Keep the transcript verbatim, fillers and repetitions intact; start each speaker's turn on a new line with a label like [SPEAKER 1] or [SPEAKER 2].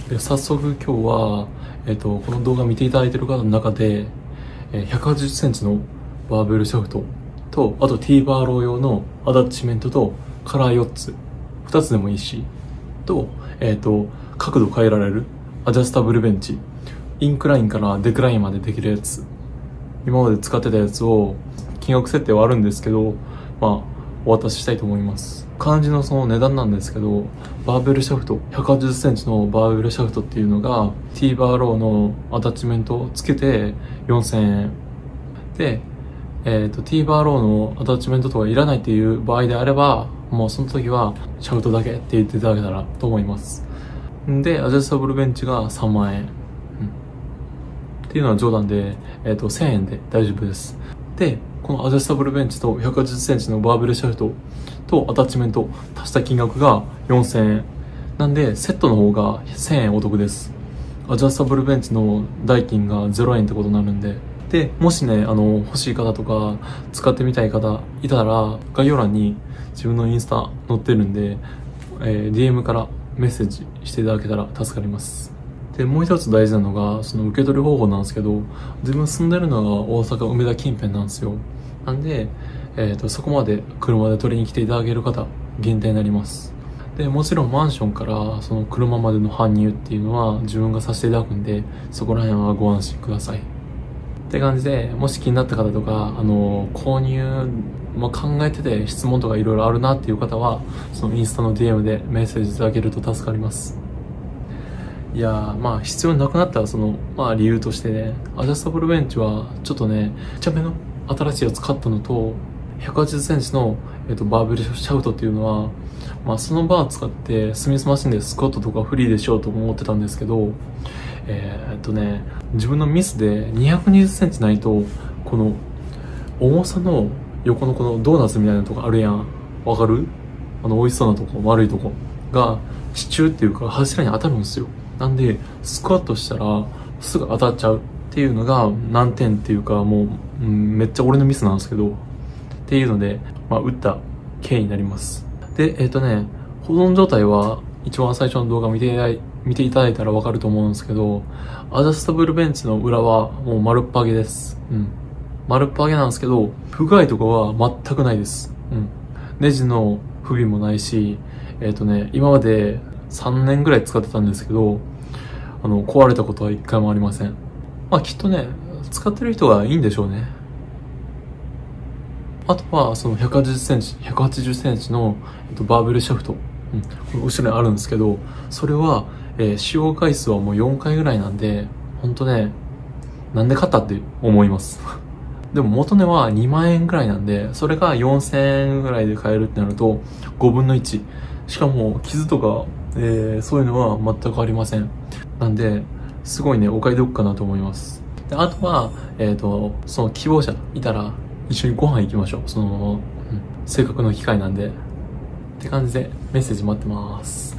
[SPEAKER 1] で、早速今日は、えっと、この動画見ていただいている方の中で、えーひゃくはちじゅっセンチのバーベルシャフトと、あと T バーロー用のアタッチメントと、カラーよっつ、ふたつでもいいし、と、えっと、角度変えられるアジャスタブルベンチ、インクラインからデクラインまでできるやつ、今まで使ってたやつを、金額設定はあるんですけど、まあ、お渡ししたいと思います。漢字のその値段なんですけど、バーベルシャフト、ひゃくはちじゅっセンチのバーベルシャフトっていうのが、T バーローのアタッチメントをつけてよんせんえん。で、えっと、T バーローのアタッチメントとかいらないっていう場合であれば、もうその時はシャフトだけって言っていただけたらと思います。で、アジャスタブルベンチがさんまんえん。うん、っていうのは冗談で、えっと、せんえんで大丈夫です。で、このアジャスタブルベンチとひゃくはちじゅっセンチのバーベルシャフトとアタッチメント足した金額がよんせんえん。なんで、セットの方がせんえんお得です。アジャスタブルベンチの代金がゼロえんってことになるんで。で、もしね、あの、欲しい方とか、使ってみたい方いたら、概要欄に自分のインスタ載ってるんで、えー、ディーエム からメッセージしていただけたら助かります。で、もう一つ大事なのが、その受け取り方法なんですけど、自分住んでるのが大阪梅田近辺なんですよ。なんで、えっと、そこまで車で取りに来ていただける方、限定になります。で、もちろんマンションからその車までの搬入っていうのは自分がさせていただくんで、そこら辺はご安心ください。って感じで、もし気になった方とか、あの、購入、まあ、考えてて質問とかいろいろあるなっていう方は、そのインスタの ディーエム でメッセージいただけると助かります。いやー、まあ必要なくなったらその、まあ理由としてね、アジャスタブルベンチはちょっとね、ちっちゃめの新しいやつ買ったのと、ひゃくはちじゅっセンチの、えっと、バーベルシャフトっていうのは、まあそのバー使ってスミスマシンでスクワットとかフリーでしようと思ってたんですけど、えー、っとね、自分のミスでにひゃくにじゅっセンチないと、この重さの横のこのドーナツみたいなとこあるやん。わかる？あの美味しそうなとこ、悪いとこが支柱っていうか柱に当たるんですよ。なんで、スクワットしたらすぐ当たっちゃうっていうのが難点っていうか、もう、うん、めっちゃ俺のミスなんですけど、っていうので、まあ、打った経緯になります。で、えっとね、保存状態は一番最初の動画見ていただい見ていただいたらわかると思うんですけど、アジャスタブルベンチの裏はもう丸っぱげです。うん。丸っぱげなんですけど、不具合とかは全くないです。うん。ネジの不備もないし、えっとね、今までさんねんぐらい使ってたんですけど、あの、壊れたことは一回もありません。まあきっとね、使ってる人がいいんでしょうね。あとは、そのひゃくはちじゅっセンチ、ひゃくはちじゅっセンチの、えっと、バーベルシャフト。うん。この後ろにあるんですけど、それは、えー、使用回数はもうよんかいぐらいなんで、ほんとね、なんで買ったって思います。でも元値はにまんえんぐらいなんで、それがよんせんえんぐらいで買えるってなると、ごぶんのいち。しかも、傷とか、えー、そういうのは全くありません。なんで、すごいね、お買い得かなと思います。で、あとは、えっと、その希望者いたら、一緒にご飯行きましょう。その、うん、せっかくの機会なんで。って感じで、メッセージ待ってます。